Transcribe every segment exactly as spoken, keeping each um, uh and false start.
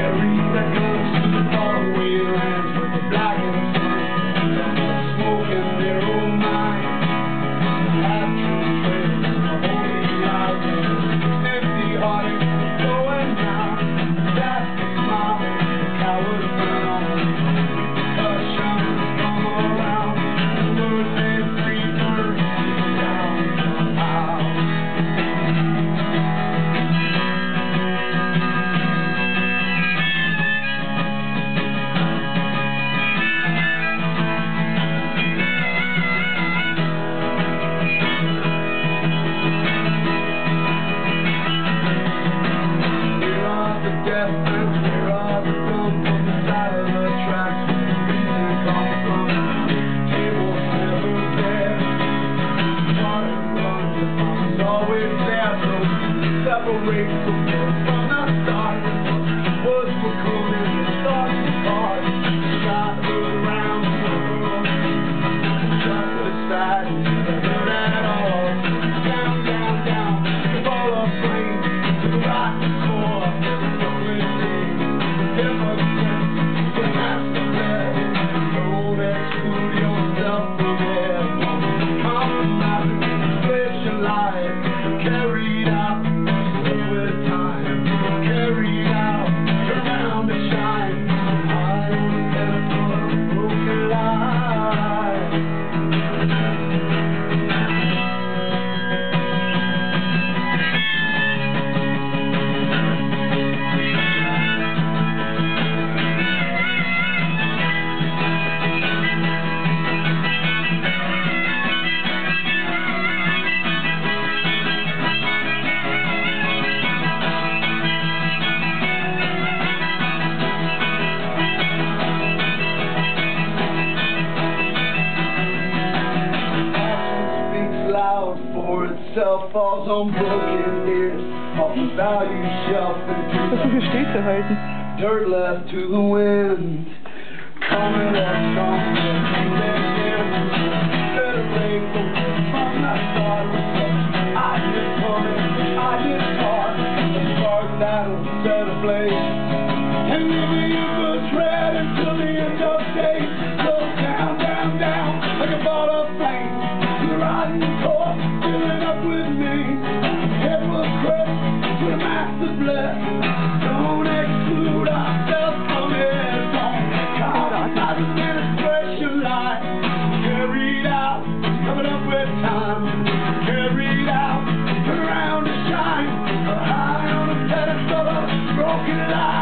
carry the guns to the faraway lands where the blackened suns smoke in their own minds. Have true trails and the holy lives of empty-hearted going down. That's the smile the cowards frown. Repercussions come around. The word they free burns down somehow. Separate from from the start. Words were coming, thoughts apart. Shot around the world. Shot aside, never heard at all. Down, down, down, the ball of flame, to the rotten core. Rolling days, hypocrites, the master bed. Don't exclude yourself from it. Compromising, inflation life, carried out. For itself falls on broken ears, off the value shelf and dirt left to the wind. Coming up stronger, better break from the start. I just coming, I just caught the spark that'll set ablaze, and leaving you good tread until the end of days. Go down, down, down like a ball of flame to the rotten core. With me, hypocrite, with a master bless. Don't exclude ourselves from it. Don't compromise an expression life. Carried out, coming up with time. Carried out, turn around to shine. High on a pedestal of broken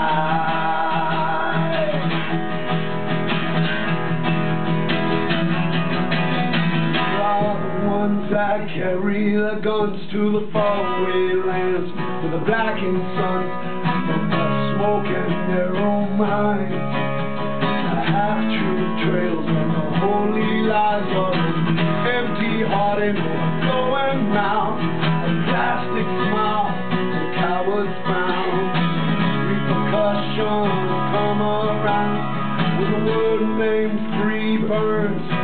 life. We are the ones that carry the guns to the faraway lands where the blackened suns smoke in their own minds. Half-true trails and the holy lies of empty-hearted overflowing mouth. A plastic smile the cowards found. Repercussions come around with a word named free burns.